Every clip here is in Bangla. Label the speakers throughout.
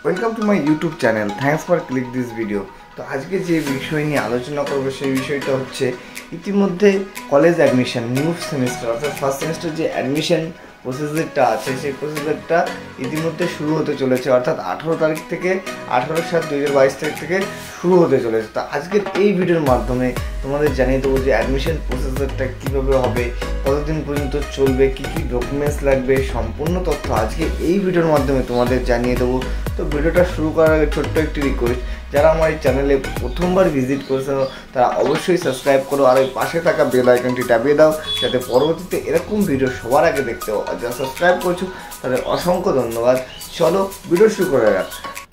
Speaker 1: Welcome to my YouTube channel. Thanks for click this video. তো আজকে যে বিষয় নিয়ে আলোচনা করব সেই বিষয়টা হচ্ছে ইতিমধ্যে কলেজ অ্যাডমিশন নিউ সেমিস্টার অর্থাৎ ফার্স্ট সেমিস্টার যে অ্যাডমিশন প্রসেসরটা আছে সেই প্রসেসরটা ইতিমধ্যে শুরু হতে চলেছে অর্থাৎ 18 তারিখ থেকে 18/7/2022 তারিখ থেকে শুরু হতে চলেছে। তো আজকের এই ভিডিওর মাধ্যমে তোমাদের জানিয়ে দেবো যে অ্যাডমিশন প্রসেসরটা কীভাবে হবে, কতদিন পর্যন্ত চলবে, কী কী ডকুমেন্টস লাগবে, সম্পূর্ণ তথ্য আজকে এই ভিডিওর মাধ্যমে তোমাদের জানিয়ে দেবো। তো ভিডিওটা শুরু করার আগে ছোট্ট একটি রিকোয়েস্ট, যারা আমার এই চ্যানেলে প্রথমবার ভিজিট করেছো তারা অবশ্যই সাবস্ক্রাইব করো আর ওই পাশে থাকা বেল আইকনটি টাপিয়ে দাও যাতে পরবর্তীতে এরকম ভিডিও সবার আগে দেখতে পাও। আর যারা সাবস্ক্রাইব করছো তাদের অসংখ্য ধন্যবাদ। চলো ভিডিও শুরু করা যাক।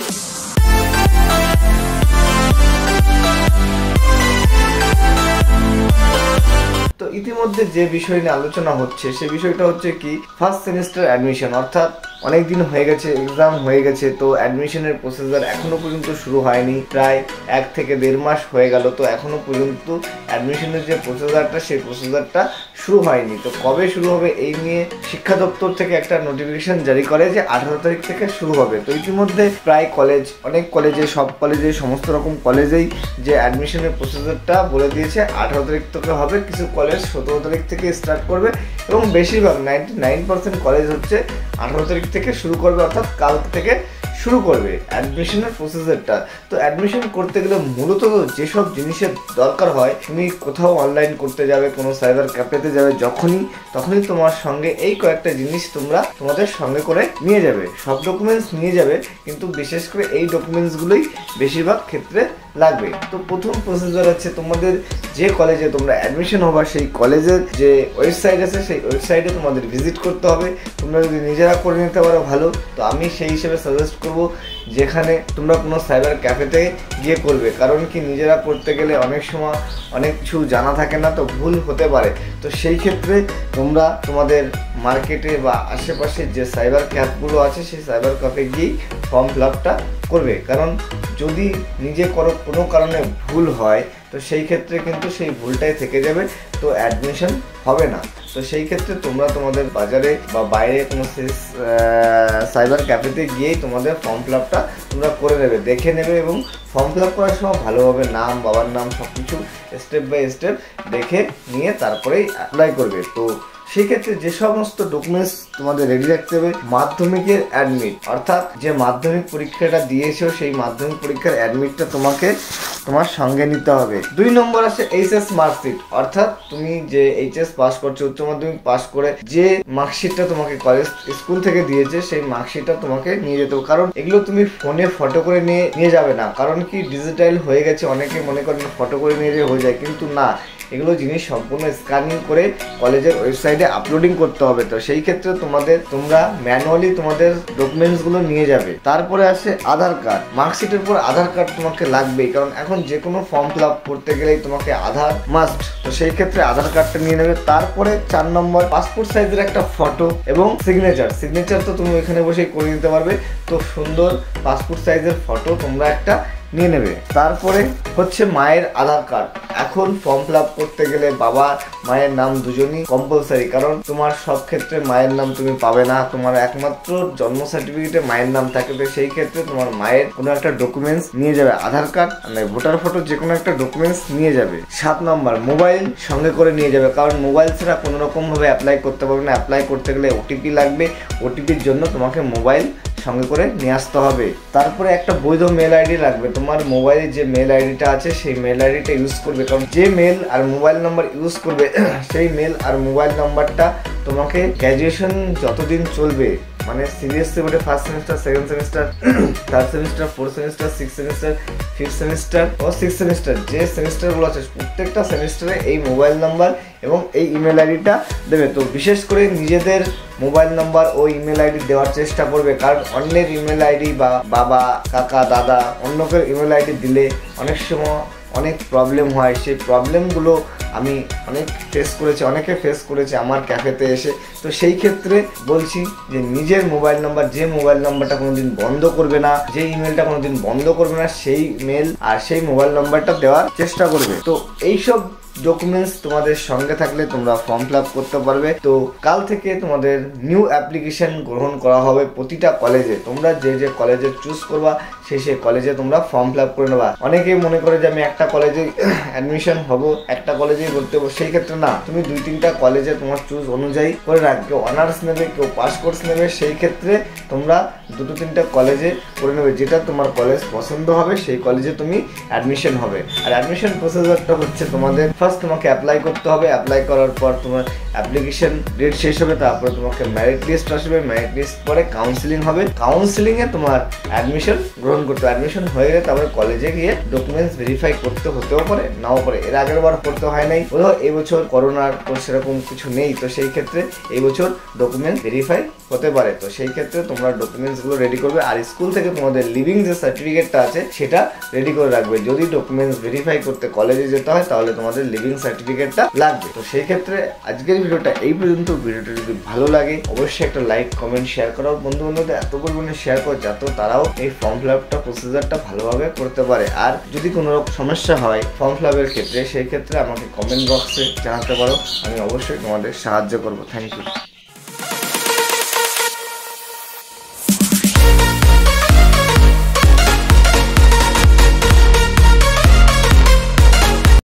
Speaker 1: তো ইতিমধ্যে যে বিষয় নিয়ে আলোচনা হচ্ছে সেই বিষয়টা হচ্ছে কি ফার্স্ট সেমিস্টার অ্যাডমিশন, অর্থাৎ অনেক দিন হয়ে গেছে, এক্সাম হয়ে গেছে, তো অ্যাডমিশনের প্রসেসর এখনো পর্যন্ত শুরু হয়নি। প্রায় 1 থেকে 1.5 মাস হয়ে গেল, তো এখনো পর্যন্ত অ্যাডমিশনের যে প্রসেসরটা সেই প্রসেসরটা শুরু হয়নি। তো কবে শুরু হবে এই নিয়ে শিক্ষা দপ্তর থেকে একটা নোটিফিকেশন জারি করে যে 18 তারিখ থেকে শুরু হবে। তো ইতিমধ্যে প্রায় কলেজ, অনেক কলেজে, সব কলেজে, সমস্ত রকম কলেজেই যে অ্যাডমিশনের প্রসেসরটা বলে দিয়েছে 18 তারিখ থেকে হবে। কিছু কলেজ 17 তারিখ থেকে স্টার্ট করবে এবং বেশিরভাগ 99% কলেজ হচ্ছে 18 তারিখ থেকে শুরু করবে, অর্থাৎ কাল থেকে শুরু করবে অ্যাডমিশনের প্রসেসরটা। তো অ্যাডমিশন করতে গেলে মূলত যেসব জিনিসের দরকার হয়, তুমি কোথাও অনলাইন করতে যাবে, কোনো সাইবার ক্যাফেতে যাবে, তখনই তোমার সঙ্গে এই কয়েকটা জিনিস তোমাদের সঙ্গে করে নিয়ে যাবে। সব ডকুমেন্টস নিয়ে যাবে, কিন্তু বিশেষ করে এই ডকুমেন্টসগুলোই বেশিরভাগ ক্ষেত্রে লাগবে। তো প্রথম প্রসেসর হচ্ছে তোমাদের যে কলেজে তোমরা অ্যাডমিশন হবা সেই কলেজের যে ওয়েবসাইট আছে সেই ওয়েবসাইটে তোমাদের ভিজিট করতে হবে। তোমরা যদি নিজেরা করে নিতে পারো ভালো, তো আমি সেই হিসেবে সাজেস্ট করবো যেখানে তোমরা কোনো সাইবার ক্যাফেতে গিয়ে করবে। কারণ কি নিজেরা করতে গেলে অনেক সময় অনেক কিছু জানা থাকে না, তো ভুল হতে পারে। তো সেই ক্ষেত্রে তোমরা তোমাদের মার্কেটে বা আশেপাশে যে সাইবার ক্যাফগুলো আছে সেই সাইবার ক্যাফে গিয়েই ফর্ম ফিল আপটা করবে। কারণ যদি নিজে কোনো কারণে ভুল হয় তো সেই ক্ষেত্রে কিন্তু সেই ভুলটাই থেকে যাবে, তো অ্যাডমিশন হবে না। তো সেই ক্ষেত্রে তোমরা তোমাদের বাজারে বা বাইরে কোনো সাইবার ক্যাফেতে গিয়েই তোমাদের ফর্ম ফিল আপটা তোমরা করে নেবে, দেখে নেবে এবং ফর্ম ফিল আপ করার সময় ভালোভাবে নাম, বাবার নাম সব কিছু স্টেপ বাই স্টেপ দেখে নিয়ে তারপরেই অ্যাপ্লাই করবে। তো সেই ক্ষেত্রে যে সমস্ত ডকুমেন্টস তোমাদের রেডি রাখতে হবে, মাধ্যমিকের অ্যাডমিট, অর্থাৎ যে মাধ্যমিক পরীক্ষাটা দিয়েছো সেই মাধ্যমিক পরীক্ষার অ্যাডমিটটা তোমার সঙ্গে নিতে হবে। 2 নম্বর আছে এইচএস মার্কশিট, অর্থাৎ তুমি যে এইচএস পাস করছো, উচ্চ মাধ্যমিক পাস করে যে মার্কশিটটা তোমাকে কলেজ স্কুল থেকে দিয়েছে সেই মার্কশিটটা তোমাকে নিয়ে যেতে হবে। কারণ এগুলো তুমি ফোনে ফটো করে নিয়ে যাবে না, কারণ কি ডিজিটাল হয়ে গেছে, অনেকে মনে করেন ফটো করে নিয়ে যে হয়ে যায়, কিন্তু না, এগুলো জিনিস সম্পূর্ণ স্ক্যানিং করে কলেজের ওয়েবসাইটে আপলোডিং করতে হবে। তো সেই ক্ষেত্রে তোমরা ম্যানুয়ালি তোমাদের ডকুমেন্টসগুলো নিয়ে যাবে। তারপরে আসে আধার কার্ড, মার্কশিটের পর আধার কার্ড তোমাকে লাগবেই, কারণ এখন যে কোনো ফর্ম ফিল আপ করতে গেলেই তোমাকে আধার মাস্ট। তো সেই ক্ষেত্রে আধার কার্ডটা নিয়ে নেবে। তারপরে 4 নম্বর পাসপোর্ট সাইজের একটা ফটো এবং সিগনেচার তো তুমি এখানে বসেই করে নিতে পারবে। তো সুন্দর পাসপোর্ট সাইজের ফটো তোমরা একটা নিয়ে নেবে। তারপরে হচ্ছে মায়ের আধার কার্ড। এখন ফর্ম ফিল আপ করতে গেলে বাবা মায়ের নাম দুজনই কম্পালসারি, কারণ তোমার সব ক্ষেত্রে মায়ের নাম তুমি পাবে না, তোমার একমাত্র জন্ম সার্টিফিকেটে মায়ের নাম থাকে। তো সেই ক্ষেত্রে তোমার মায়ের কোনো একটা ডকুমেন্টস নিয়ে যাবে, আধার কার্ড মানে ভোটার ফটো, যে কোনো একটা ডকুমেন্টস নিয়ে যাবে। 7 নম্বর মোবাইল সঙ্গে করে নিয়ে যাবে, কারণ মোবাইল ছাড়া কোনো রকম ভাবে অ্যাপ্লাই করতে পারবে না। অ্যাপ্লাই করতে গেলে ওটিপি লাগবে, ওটিপির জন্য তোমাকে মোবাইল সঙ্গে করে নিয়ে আসতে হবে। তারপরে একটা বৈধ মেল আইডি লাগবে, তোমার মোবাইলে যে মেল আইডিটা আছে সেই মেল আইডিটা ইউজ করবে, কারণ যে মেল আর মোবাইল নাম্বার ইউজ করবে সেই মেল আর মোবাইল নাম্বারটা তোমাকে গ্র্যাজুয়েশন যতদিন চলবে, মানে সিরিয়াসলি বলে first semester, second semester, third semester, fourth semester, six semester, fifth semester ও সিক্স সেমিস্টার, যে সেমিস্টারগুলো আছে প্রত্যেকটা সেমিস্টারে এই মোবাইল নাম্বার এবং এই ইমেল আইডিটা দেবে। তো বিশেষ করে নিজেদের মোবাইল নাম্বার ও ইমেল আইডি দেওয়ার চেষ্টা করবে, কারণ অন্যের ইমেল আইডি বা বাবা, কাকা, দাদা অন্যকে ইমেল আইডি দিলে অনেক সময় অনেক প্রবলেম হয়। সেই প্রবলেমগুলো আমি অনেকে ফেস করেছে আমার ক্যাফেতে এসে। তো সেই ক্ষেত্রে বলছি যে নিজের মোবাইল নাম্বার, যে মোবাইল নাম্বারটা কোনোদিন বন্ধ করবে না, যে ইমেলটা কোনোদিন বন্ধ করবে না, সেই মেল আর সেই মোবাইল নাম্বারটা দেওয়ার চেষ্টা করবে। তো এইসব ডকুমেন্টস তোমাদের সঙ্গে থাকলে তোমরা ফর্ম ফিল আপ করতে পারবে। তো কাল থেকে তোমাদের নিউ অ্যাপ্লিকেশন গ্রহণ করা হবে প্রতিটা কলেজে। তোমরা যে যে কলেজে চুজ করবা সেই কলেজে তোমরা ফর্ম ফিল আপ করে নেবা। অনেকেই মনে করে যে আমি একটা কলেজে অ্যাডমিশন হব, একটা কলেজেই ভর্তি হবো, সেই ক্ষেত্রে না, তুমি 2-3টা কলেজে তোমার চুজ অনুযায়ী করে রাখ। কেউ অনার্স নেবে, কেউ পাস কোর্স নেবে, সেই ক্ষেত্রে তোমরা 2-3টা কলেজে করে নেবে। যেটা তোমার কলেজ পছন্দ হবে সেই কলেজে তুমি অ্যাডমিশন হবে। আর অ্যাডমিশন প্রসেসরটা হচ্ছে তোমাদের ফার্স্ট তোমাকে অ্যাপ্লাই করতে হবে। অ্যাপ্লাই করার পর তোমার অ্যাপ্লিকেশন ডেট শেষ হবে, তারপরে তোমাকে মেরিট লিস্ট আসবে, মেরিট লিস্ট পরে কাউন্সিলিং হবে, কাউন্সিলিংয়ে তোমার অ্যাডমিশন গ্রহণ করতে, অ্যাডমিশন হয়ে গেলে তারপরে কলেজে গিয়ে ডকুমেন্টস ভেরিফাই করতে হতেও পারে, নাও পারে। এর আগের বার করতে হয় নাই, বোধহয় এই বছর করোনার সেরকম কিছু নেই, তো সেই ক্ষেত্রে এই বছর ডকুমেন্টস ভেরিফাই হতে পারে। তো সেই ক্ষেত্রে তোমরা ডকুমেন্টসগুলো রেডি করবে। আর স্কুল থেকে তোমাদের লিভিং যে সার্টিফিকেটটা আছে সেটা রেডি করে রাখবে। যদি ডকুমেন্টস ভেরিফাই করতে কলেজে যেতে হয় তাহলে তোমাদের লিভিং সার্টিফিকেটটা লাগবে। তো সেই ক্ষেত্রে আজকের ভিডিওটা এই পর্যন্ত। ভিডিওটা যদি ভালো লাগে অবশ্যই একটা লাইক, কমেন্ট, শেয়ার করো। বন্ধু বান্ধবদের এত পরিমাণে শেয়ার করো যাতে তারাও এই ফর্ম ফিল আপটা প্রসিজারটা ভালোভাবে করতে পারে। আর যদি কোনো রকম সমস্যা হয় ফর্ম ফিল আপের ক্ষেত্রে, সেই ক্ষেত্রে আমাকে কমেন্ট বক্সে জানাতে পারো, আমি অবশ্যই তোমাদের সাহায্য করবো। Thank you.